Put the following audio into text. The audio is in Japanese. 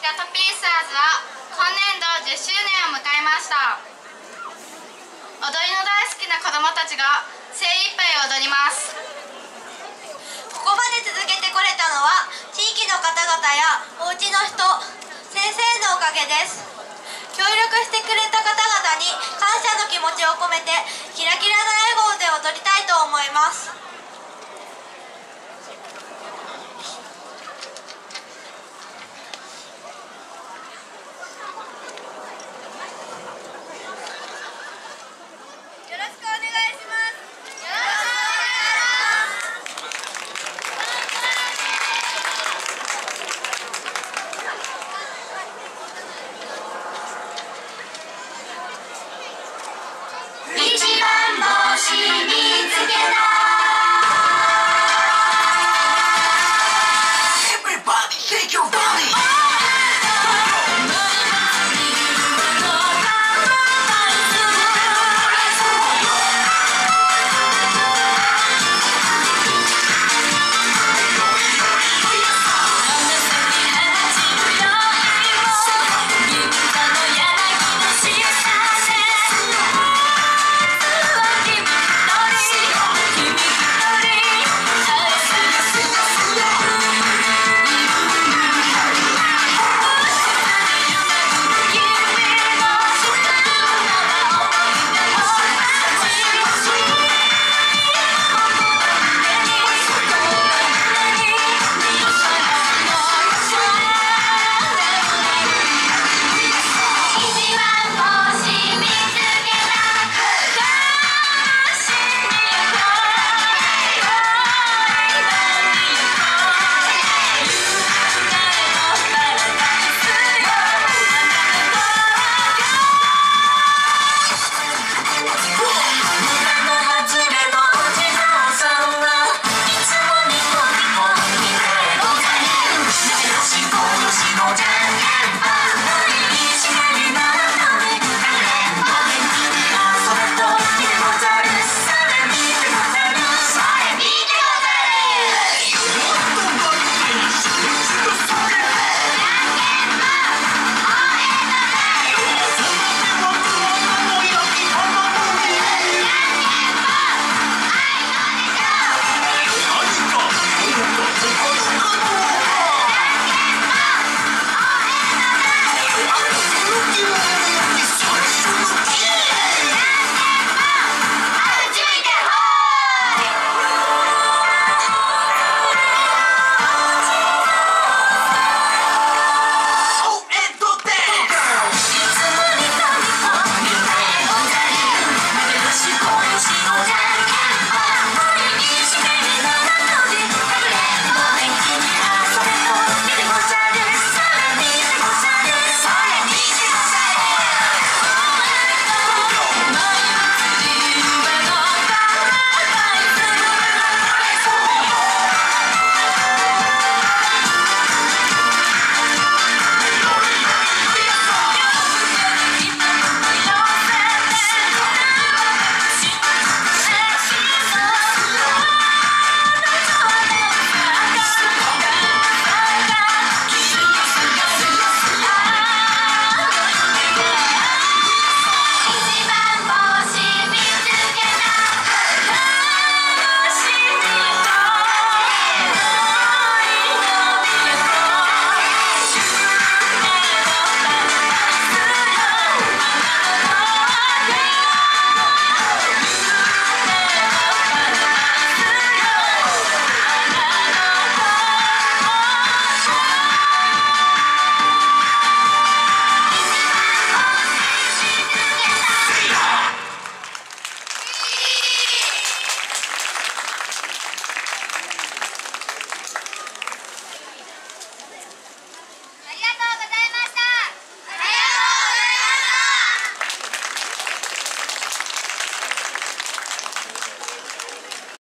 ガトピーサーズは今年度10周年を迎えました。踊りの大好きな子どもたちが精一杯踊ります。 ここまで続けてこれたのは地域の方々やお家の人、先生のおかげです。協力してくれた方々に感謝の気持ちを込めてキラキラの笑顔で踊りたいと思います。